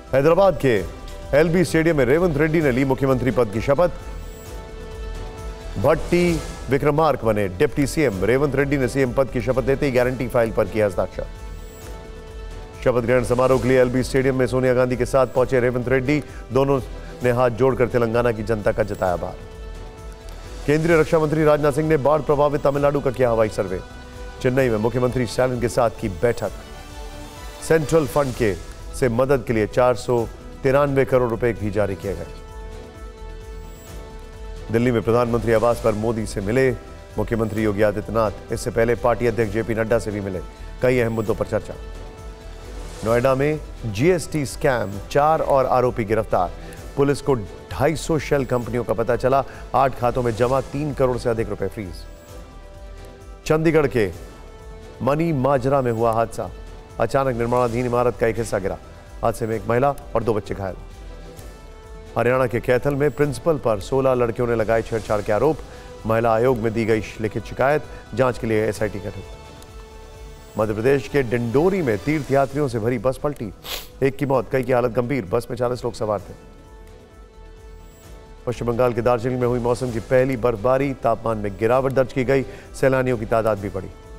हैदराबाद के LB stadium में रेवंत रेड्डी ने ली मुख्यमंत्री पद की शपथ। भट्टी विक्रमार्क बने डिप्टी सीएम। रेवंत रेड्डी ने सीएम पद की शपथ लेते ही गारंटी फाइल पर किया हस्ताक्षर। शपथ ग्रहण समारोह के लिए एलबी स्टेडियम में सोनिया गांधी के साथ पहुंचे रेवंत रेड्डी। दोनों ने हाथ जोड़कर तेलंगाना की जनता का जताया आभार। केंद्रीय रक्षा मंत्री राजनाथ सिंह ने बाढ़ प्रभावित तमिलनाडु का किया हवाई सर्वे। चेन्नई में मुख्यमंत्री स्टालिन के साथ की बैठक। सेंट्रल फंड के से मदद के लिए 493 करोड़ रुपए भी जारी किए गए। दिल्ली में प्रधानमंत्री आवास पर मोदी से मिले मुख्यमंत्री योगी आदित्यनाथ। इससे पहले पार्टी अध्यक्ष जेपी नड्डा से भी मिले। कई अहम मुद्दों पर चर्चा। नोएडा में जीएसटी स्कैम, 4 और आरोपी गिरफ्तार। पुलिस को 250 शेल कंपनियों का पता चला। 8 खातों में जमा 3 करोड़ से अधिक रुपए फ्रीज। चंडीगढ़ के मनी माजरा में हुआ हादसा। अचानक निर्माणाधीन इमारत का एक हिस्सा गिरा। हादसे में एक महिला और 2 बच्चे घायल। हरियाणा के कैथल में प्रिंसिपल पर 16 लड़कियों ने लगाए छेड़छाड़ के आरोप। महिला आयोग में दी गई लिखित शिकायत। जांच के लिए एसआईटी गठित। मध्य प्रदेश के डिंडोरी में तीर्थयात्रियों से भरी बस पलटी। एक की मौत, कई की हालत गंभीर। बस में 40 लोग सवार थे। पश्चिम बंगाल के दार्जिलिंग में हुई मौसम की पहली बर्फबारी। तापमान में गिरावट दर्ज की गई। सैलानियों की तादाद भी बढ़ी।